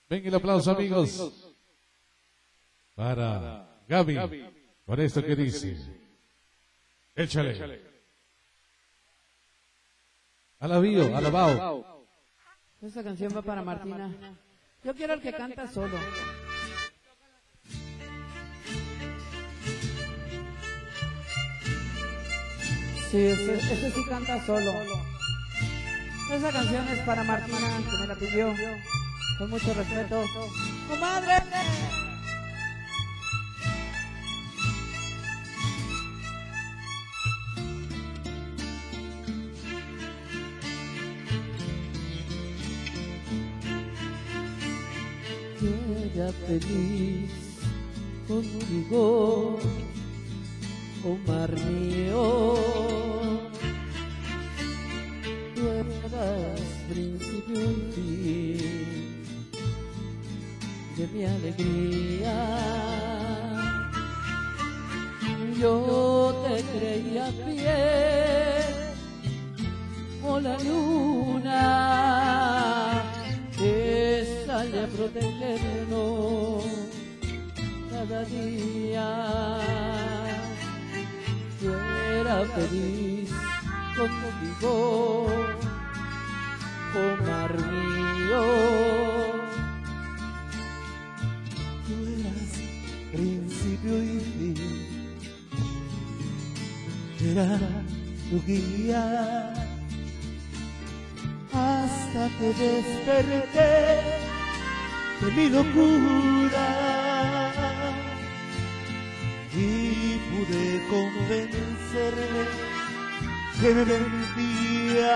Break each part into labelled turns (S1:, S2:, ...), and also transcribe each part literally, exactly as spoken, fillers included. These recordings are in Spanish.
S1: Venga el aplauso, amigos, para Gaby, con esto que dice. Échale. Alabío, alabao.
S2: Esta canción va para Martina. Yo quiero el que canta solo. Sí, ese, ese sí canta solo. Esa canción es para Martina, que me la pidió. Con mucho respeto. ¡Comadre!
S3: Yo era feliz contigo, oh mar mío. Tú eras principio y fin de mi alegría. Yo te creía fiel, oh la luna que sale a protegernos cada día. Yo era feliz contigo, oh mar mío. Tú eras principio y fin, era tu guía, hasta que desperté de mi locura y pude convencerme que me mentías.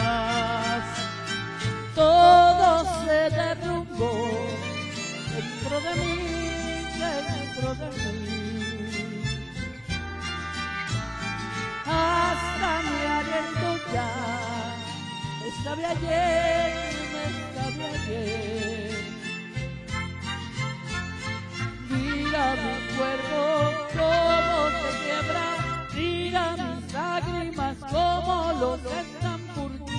S3: Todo se derrumbó dentro de mí, dentro de mí, hasta mi aliento ya me sabe ayer, me sabe ayer. Mira mi cuerpo cómo se quiebra, mira mis lágrimas cómo los están por ti.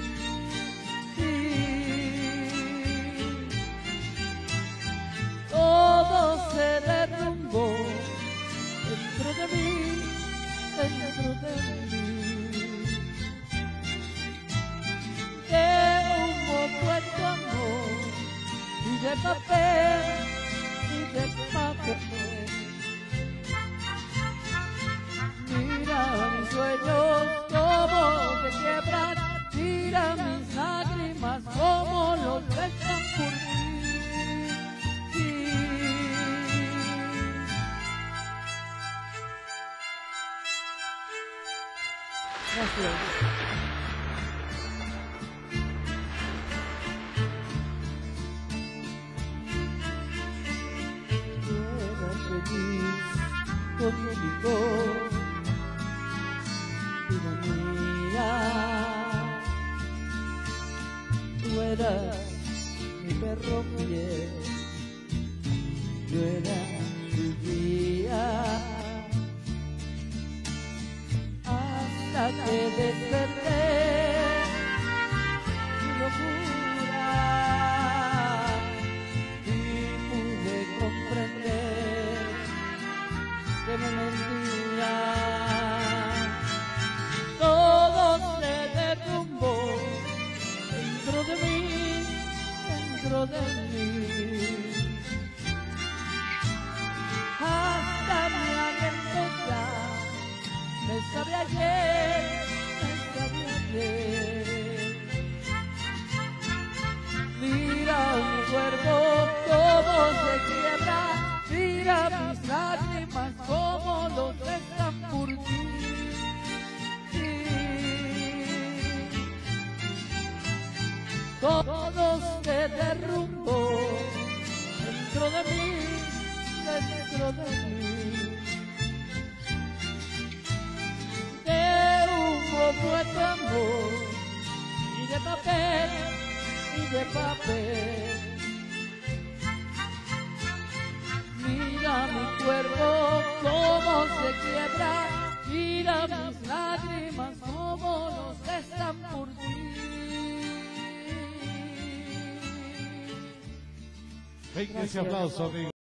S3: Todo se derrumbó dentro de mí, dentro de mí. De humo fue tu amor y de papel, y de papel. Mira mis sueños como se quiebran, mira mis lágrimas como los echan por ti. Gracias. Conmigo, vida mía, tú eras mi perro fiel, yo era tu guía, hasta que desperté mi locura y pude comprender que me mentía. Todo se derrumbó dentro de mí, dentro de mí, hasta mi aliento ya me sabe ayer, me sabe ayer. Mira mi cuerpo cómo se quiebra, mira mis lágrimas como los están por ti. Todo se derrumbó dentro de mí, dentro de mí. De humo fue tu amor y de papel, y de papel. Mira mi cuerpo cómo se quiebra, mira mis lágrimas cómo los están por ti.
S1: Venga ese aplauso, amigo.